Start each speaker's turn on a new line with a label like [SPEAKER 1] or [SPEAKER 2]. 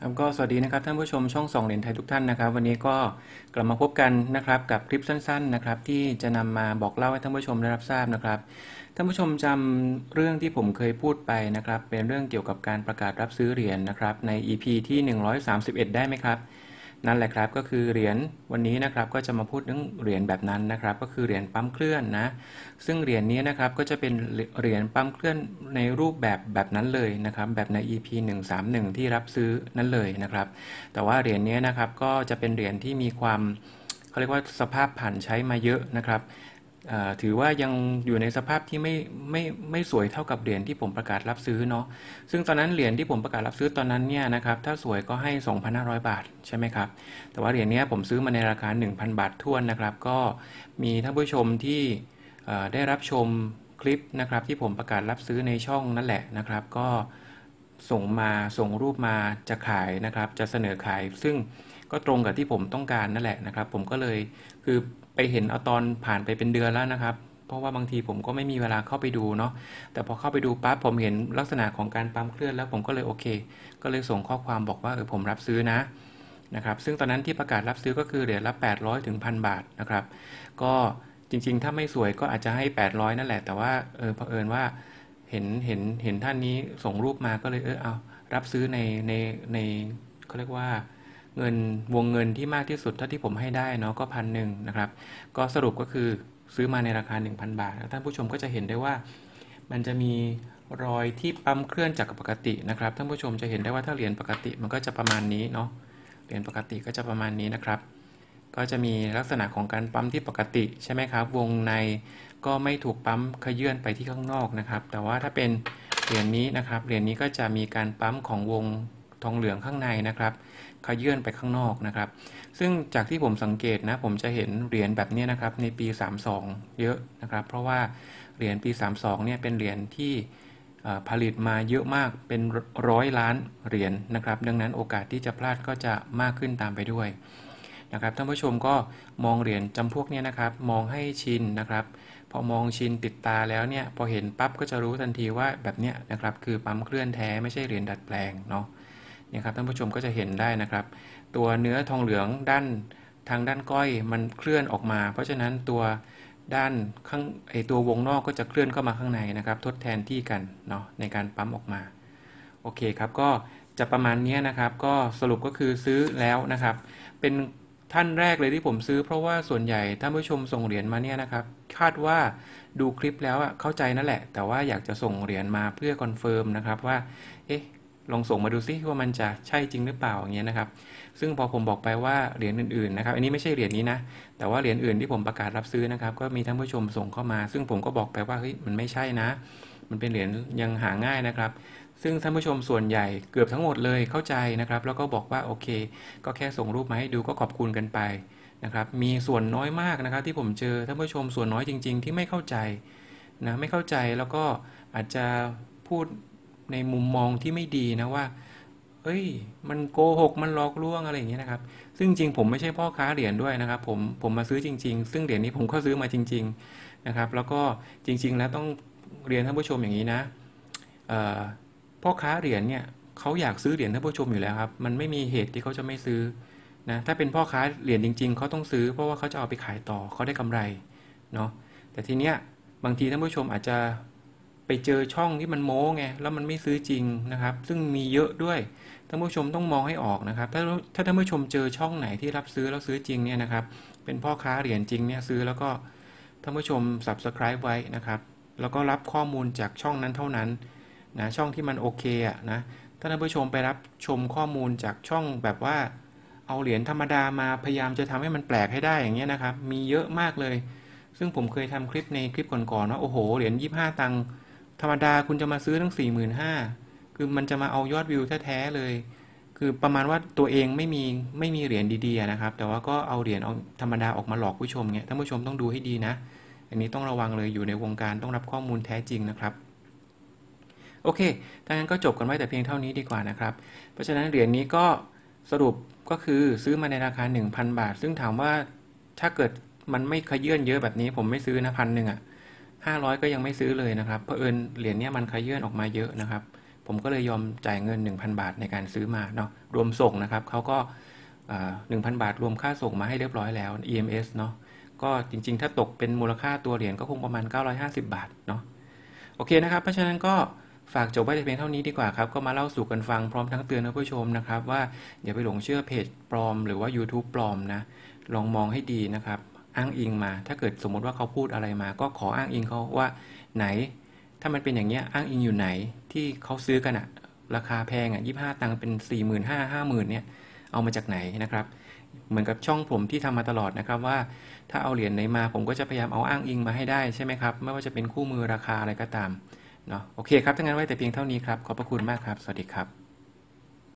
[SPEAKER 1] ครับก็สวัสดีนะครับท่านผู้ชมช่องส่องเหรียญไทยทุกท่านนะครับวันนี้ก็กลับมาพบกันนะครับกับคลิปสั้นๆนะครับที่จะนำมาบอกเล่าให้ท่านผู้ชมได้รับทราบนะครับท่านผู้ชมจำเรื่องที่ผมเคยพูดไปนะครับเป็นเรื่องเกี่ยวกับการประกาศรับซื้อเหรียญนะครับใน EP ที่131ได้ไหมครับนั่นแหละครับก็คือเหรียญวันนี้นะครับก็จะมาพูดเรื่องเหรียญแบบนั้นนะครับก็คือเหรียญปั๊มเคลื่อนนะซึ่งเหรียญนี้นะครับก็จะเป็นเหรียญปั๊มเคลื่อนในรูปแบบนั้นเลยนะครับแบบใน EP 131ที่รับซื้อนั้นเลยนะครับแต่ว่าเหรียญนี้นะครับก็จะเป็นเหรียญที่มีความเขาเรียกว่าสภาพผ่านใช้มาเยอะนะครับถือว่ายังอยู่ในสภาพที่ไม่สวยเท่ากับเหรียญที่ผมประกาศรับซื้อเนาะซึ่งตอนนั้นเหรียญที่ผมประกาศรับซื้อตอนนั้นเนี่ยนะครับถ้าสวยก็ให้ 2,500 บาทใช่ไหมครับแต่ว่าเหรียญนี้ผมซื้อมาในราคา 1,000 บาททวนนะครับก็มีท่านผู้ชมที่ได้รับชมคลิปนะครับที่ผมประกาศรับซื้อในช่องนั่นแหละนะครับก็ส่งรูปมาจะขายนะครับจะเสนอขายซึ่งก็ตรงกับที่ผมต้องการนั่นแหละนะครับผมก็เลยคือไปเห็นเอาตอนผ่านไปเป็นเดือนแล้วนะครับเพราะว่าบางทีผมก็ไม่มีเวลาเข้าไปดูเนาะแต่พอเข้าไปดูปั๊บผมเห็นลักษณะของการปั๊มเคลื่อนแล้วผมก็เลยโอเคก็เลยส่งข้อความบอกว่าผมรับซื้อนะครับซึ่งตอนนั้นที่ประกาศรับซื้อก็คือเหรียญละ800ถึง1,000 บาทนะครับก็จริงๆถ้าไม่สวยก็อาจจะให้800นั่นแหละแต่ว่าเผอิญว่าเห็นท่านนี้ส่งรูปมาก็เลยเอารับซื้อในเขาเรียกว่าวงเงินที่มากที่สุดเท่าที่ผมให้ได้เนาะก็1,100นะครับก็สรุปก็คือซื้อมาในราคา 1,000 บาทท่านผู้ชมก็จะเห็นได้ว่ามันจะมีรอยที่ปั๊มเคลื่อนจากปกตินะครับท่านผู้ชมจะเห็นได้ว่าถ้าเหรียญปกติมันก็จะประมาณนี้เนาะเหรียญปกติก็จะประมาณนี้นะครับก็จะมีลักษณะของการปั๊มที่ปกติใช่ไหมครับวงในก็ไม่ถูกปั๊มขยื่นไปที่ข้างนอกนะครับแต่ว่าถ้าเป็นเหรียญนี้นะครับเหรียญนี้ก็จะมีการปั๊มของวงทองเหลืองข้างในนะครับขยื่นไปข้างนอกนะครับซึ่งจากที่ผมสังเกตนะผมจะเห็นเหรียญแบบนี้นะครับในปี32เยอะนะครับเพราะว่าเหรียญปี32เนี่ยเป็นเหรียญที่ผลิตมาเยอะมากเป็น100 ล้านเหรียญนะครับดังนั้นโอกาสที่จะพลาดก็จะมากขึ้นตามไปด้วยนะครับท่านผู้ชมก็มองเหรียญจำพวกนี้นะครับมองให้ชินนะครับพอมองชินติดตาแล้วเนี่ยพอเห็นปั๊บก็จะรู้ทันทีว่าแบบเนี้ยนะครับคือปั๊มเคลื่อนแท้ไม่ใช่เหรียญดัดแปลงเนาะเนี่ยครับท่านผู้ชมก็จะเห็นได้นะครับตัวเนื้อทองเหลืองทางด้านก้อยมันเคลื่อนออกมาเพราะฉะนั้นตัวด้านข้างตัววงนอกก็จะเคลื่อนเข้ามาข้างในนะครับทดแทนที่กันเนาะในการปั๊มออกมาโอเคครับก็จะประมาณนี้นะครับก็สรุปก็คือซื้อแล้วนะครับเป็นท่านแรกเลยที่ผมซื้อเพราะว่าส่วนใหญ่ท่านผู้ชมส่งเหรียญมาเนี่ยนะครับคาดว่าดูคลิปแล้วเข้าใจนั่นแหละแต่ว่าอยากจะส่งเหรียญมาเพื่อคอนเฟิร์มนะครับว่าลองส่งมาดูซิว่ามันจะใช่จริงหรือเปล่าอย่างเงี้ยนะครับซึ่งพอผมบอกไปว่าเหรียญอื่นๆนะครับอันนี้ไม่ใช่เหรียญนี้นะแต่ว่าเหรียญอื่นที่ผมประกาศรับซื้อนะครับก็มีท่านผู้ชมส่งเข้ามาซึ่งผมก็บอกไปว่าเฮ้ยมันไม่ใช่นะมันเป็นเหรียญยังหาง่ายนะครับซึ่งท่านผู้ชมส่วนใหญ่เกือบทั้งหมดเลยเข้าใจนะครับแล้วก็บอกว่าโอเคก็แค่ส่งรูปมาให้ดูก็ขอบคุณกันไปนะครับมีส่วนน้อยมากนะครับที่ผมเจอท่านผู้ชมส่วนน้อยจริงๆที่ไม่เข้าใจนะไม่เข้าใจแล้วก็อาจจะพูดในมุมมองที่ไม่ดีนะว่าเอ้ยมันโกหกมันหลอกลวงอะไรอย่างเงี้ยนะครับซึ่งจริงผมไม่ใช่พ่อค้าเหรียญด้วยนะครับผมมาซื้อจริงๆซึ่งเหรียญนี้ผมก็ซื้อมาจริงๆนะครับแล้วก็จริงๆแล้วต้องเรียนท่านผู้ชมอย่างนี้นะพ่อค้าเหรียญเนี่ยเขาอยากซื้อเหรียญท่านผู้ชมอยู่แล้วครับมันไม่มีเหตุที่เขาจะไม่ซื้อนะถ้าเป็นพ่อค้าเหรียญจริงๆเขาต้องซื้อเพราะว่าเขาจะเอาไปขายต่อเขาได้กำไรเนาะแต่ทีเนี้ยบางทีท่านผู้ชมอาจจะไปเจอช่องที่มันโม้ไงแล้วมันไม่ซื้อจริงนะครับซึ่งมีเยอะด้วยท่านผู้ชมต้องมองให้ออกนะครับถ้าท่านผู้ชมเจอช่องไหนที่รับซื้อแล้วซื้อจริงเนี่ยนะครับเป็นพ่อค้าเหรียญจริงเนี่ยซื้อแล้วก็ท่านผู้ชม Subscribe ไว้นะครับแล้วก็รับข้อมูลจากช่องนั้นเท่านั้นนะช่องที่มันโอเคอะนะถ้าท่านผู้ชมไปรับชมข้อมูลจากช่องแบบว่าเอาเหรียญธรรมดามาพยายามจะทำให้มันแปลกให้ได้อย่างเงี้ยนะครับมีเยอะมากเลยซึ่งผมเคยทำคลิปในคลิปก่อนๆว่าโอ้โหเหรียญ25 ตังค์ธรรมดาคุณจะมาซื้อตั้ง45,000คือมันจะมาเอายอดวิวแท้ๆเลยคือประมาณว่าตัวเองไม่มีเหรียญดีๆนะครับแต่ว่าก็เอาเหรียญเอาธรรมดาออกมาหลอกผู้ชมเงี้ยท่านผู้ชมต้องดูให้ดีนะอันนี้ต้องระวังเลยอยู่ในวงการต้องรับข้อมูลแท้จริงนะครับโอเคถ้างั้นก็จบกันไว้แต่เพียงเท่านี้ดีกว่านะครับเพราะฉะนั้นเหรียญนี้ก็สรุปก็คือซื้อมาในราคา 1,000 บาทซึ่งถามว่าถ้าเกิดมันไม่ขยื่นเยอะแบบนี้ผมไม่ซื้อนะ1,100ก็ยังไม่ซื้อเลยนะครับเพราะเอิญเหรียญนี้มันขยื่นออกมาเยอะนะครับผผมก็เลยยอมจ่ายเงิน 1,000 บาทในการซื้อมาเนาะรวมส่งนะครับเขาก็1,000 บาทรวมค่าส่งมาให้เรียบร้อยแล้ว EMS เนาะก็จริงๆถ้าตกเป็นมูลค่าตัวเหรียญก็คงประมาณ950 บาทเนาะโอเคนะครับเพราะฉะนั้นก็ฝากจบไว้แต่เพียงเท่านี้ดีกว่าครับก็มาเล่าสู่กันฟังพร้อมทั้งเตือนท่านผู้ชมนะครับว่าอย่าไปหลงเชื่อเพจปลอมหรือว่า YouTube ปลอมนะลองมองให้ดีนะครับอ้างอิงมาถ้าเกิดสมมติว่าเขาพูดอะไรมาก็ขออ้างอิงเขาว่าไหนถ้ามันเป็นอย่างเงี้ยอ้างอิงอยู่ไหนที่เขาซื้อกันอะราคาแพงอะ25 ตังค์เป็น 45,000 50,000เนี่ยเอามาจากไหนนะครับเหมือนกับช่องผมที่ทำมาตลอดนะครับว่าถ้าเอาเหรียญไหนมาผมก็จะพยายามเอาอ้างอิงมาให้ได้ใช่ไหมครับไม่ว่าจะเป็นคู่มือราคาอะไรก็ตามเนาะโอเคครับถ้างั้นไว้แต่เพียงเท่านี้ครับขอบพระคุณมากครับสวัสดีครับ